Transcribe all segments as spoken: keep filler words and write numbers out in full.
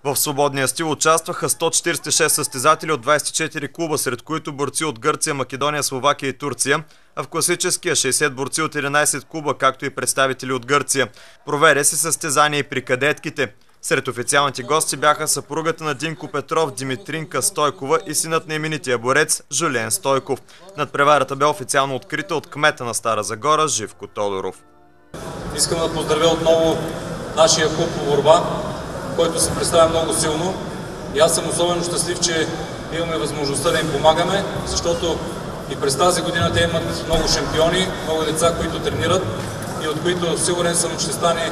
В свободния стил участваха сто четиридесет и шест състезатели от двадесет и четири клуба, сред които борци от Гърция, Македония, Словакия и Турция, а в класическия шейсет борци от единадесет клуба, както и представители от Гърция. Проведе се състезание и при кадетките. Сред официалните гости бяха съпругата на Динко Петров, Димитринка Стойкова и синът на именития борец Жулиен Стойков. Надпреварата бе официално открита от кмета на Стара Загора Живко Тодоров. Искам да поздравя отново нашия клуб по борба, който се представя много силно. И аз съм особено щастлив, че имаме възможността да им помагаме, защото и през тази година те имат много шампиони, много деца, които тренират и от които сигурен съм ще стане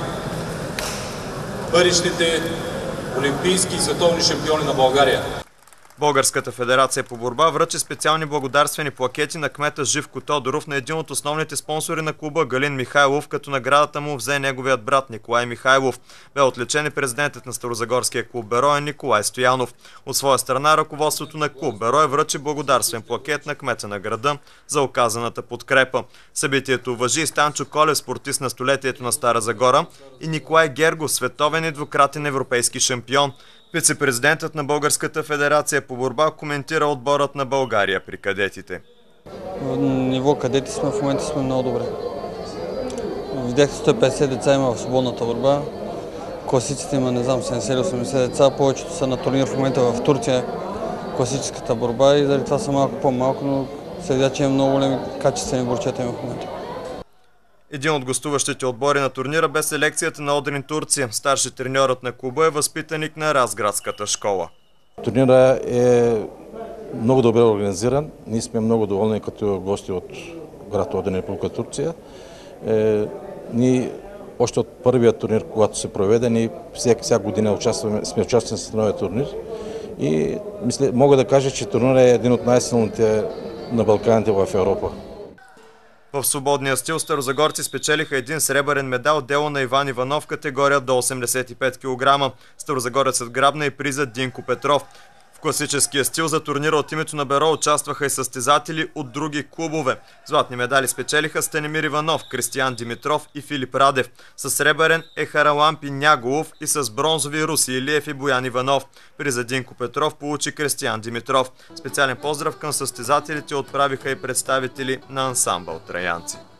бъдещите олимпийски и световни шампиони на България. Българската федерация по борба връчи специални благодарствени плакети на кмета Живко Тодоров на един от основните спонсори на клуба Галин Михайлов, като наградата му взе неговият брат Николай Михайлов. Бе отличен и президентът на Старозагорския клуб Берое Николай Стоянов. От своя страна ръководството на клуб Берое връчи благодарствен плакет на кмета на града за оказаната подкрепа. Събитието уважи Станчо Колев, спортист на столетието на Стара Загора, и Николай Гергов, световен и двукратен европейски шампион. Вице-президентът на Българската федерация по борба коментира отборът на България при кадетите. В ниво кадети сме, в момента сме много добре. Видяхте сто и петдесет деца има в свободната борба. Класиците има, не знам, седемдесет до осемдесет деца. Повечето са на турнир в момента в Турция, класическата борба, и заради това са малко по-малко, но се видя, че има много големи качествени борчета има в момента. Един от гостуващите отбори на турнира бе селекцията на Одрин Турция. Старши треньорът на клуба е възпитаник на Разградската школа. Турнирът е много добре организиран. Ние сме много доволни като гости от град Одрин, Република Турция. Е, ние още от първият турнир, когато се проведе, ние всяка, всяка година участваме, сме участвали в новия турнир. И мисля, мога да кажа, че турнирът е един от най-силните на Балканите в Европа. В свободния стил старозагорци спечелиха един сребърен медал, дело на Иван Иванов, категория до осемдесет и пет килограма. Старозагорецът грабна и приза Динко Петров. В класическия стил за турнира от името на Беро участваха и състезатели от други клубове. Златни медали спечелиха Станимир Иванов, Кристиян Димитров и Филип Радев. С сребърен е Харалампи Няголов и с бронзови Руси Илиев и Боян Иванов. Приза Динко Петров получи Кристиян Димитров. Специален поздрав към състезателите отправиха и представители на ансамбъл Траянци.